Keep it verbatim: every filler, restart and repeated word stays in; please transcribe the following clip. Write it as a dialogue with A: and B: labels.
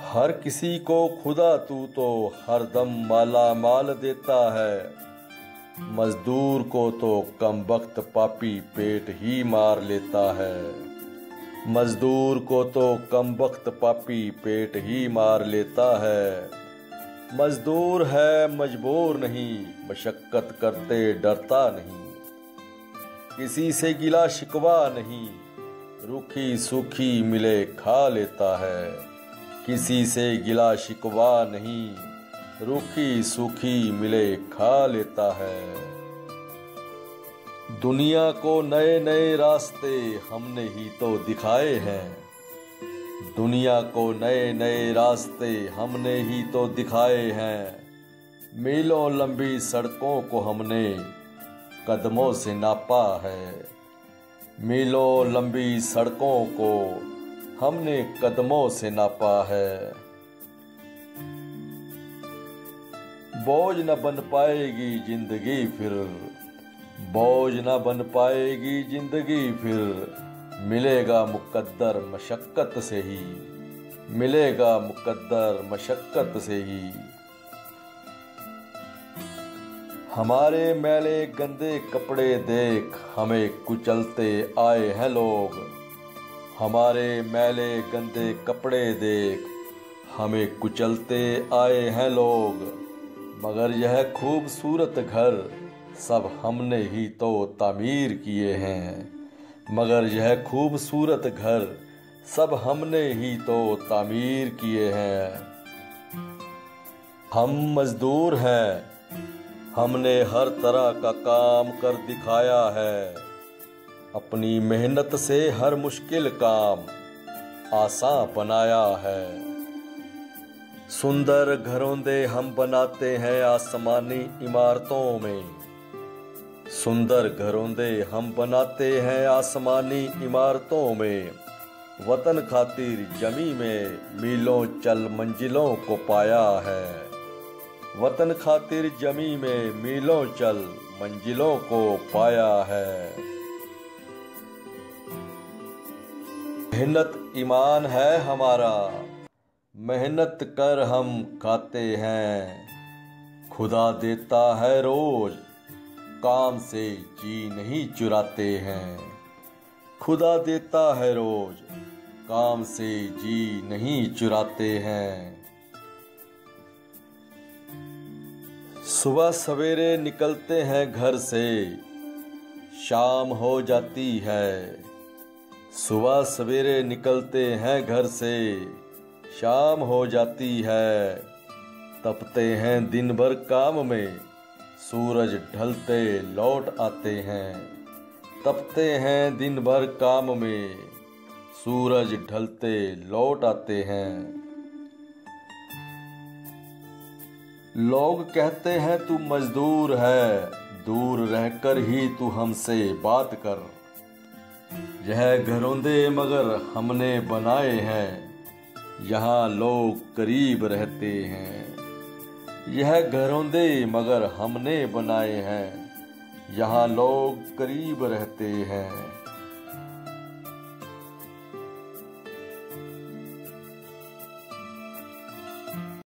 A: हर किसी को खुदा तू तो हर दम माला माल देता है, मजदूर को तो कम वक्त पापी पेट ही मार लेता है। मजदूर को तो कम वक्त पापी पेट ही मार लेता है। मजदूर है मजबूर नहीं, मशक्कत करते डरता नहीं। किसी से गिला शिकवा नहीं, रूखी सूखी मिले खा लेता है। किसी से गिला शिकवा नहीं, रूखी सूखी मिले खा लेता है। दुनिया को नए नए रास्ते हमने ही तो दिखाए हैं। दुनिया को नए नए रास्ते हमने ही तो दिखाए हैं। मीलों लंबी सड़कों को हमने कदमों से नापा है। मीलों लंबी सड़कों को हमने कदमों से नापा है। बोझ न बन पाएगी जिंदगी फिर, बोझ न बन पाएगी जिंदगी फिर, मिलेगा मुकद्दर मशक्कत से ही, मिलेगा मुकद्दर मशक्कत से ही। हमारे मैले गंदे कपड़े देख हमें कुचलते आए हैं लोग। हमारे मैले गंदे कपड़े देख हमें कुचलते आए हैं लोग। मगर यह खूबसूरत घर सब हमने ही तो तामीर किए हैं। मगर यह खूबसूरत घर सब हमने ही तो तामीर किए हैं। हम मजदूर हैं, हमने हर तरह का काम कर दिखाया है। अपनी मेहनत से हर मुश्किल काम आसान बनाया है। सुंदर घरोंदे हम बनाते हैं आसमानी इमारतों में। सुंदर घरोंदे हम बनाते हैं आसमानी इमारतों में। वतन खातिर जमी में मीलों चल मंजिलों को पाया है। वतन खातिर जमी में मीलों चल मंजिलों को पाया है। मेहनत ईमान है हमारा, मेहनत कर हम खाते हैं। खुदा देता है रोज, काम से जी नहीं चुराते हैं। खुदा देता है रोज, काम से जी नहीं चुराते हैं। सुबह सवेरे निकलते हैं घर से, शाम हो जाती है। सुबह सवेरे निकलते हैं घर से, शाम हो जाती है। तपते हैं दिन भर काम में, सूरज ढलते लौट आते हैं। तपते हैं दिन भर काम में, सूरज ढलते लौट आते हैं। लोग कहते हैं तू मजदूर है, दूर रहकर ही तू हमसे बात कर। यह घरोंदे मगर हमने बनाए हैं, यहाँ लोग करीब रहते हैं। यह घरोंदे मगर हमने बनाए हैं, यहाँ लोग करीब रहते हैं।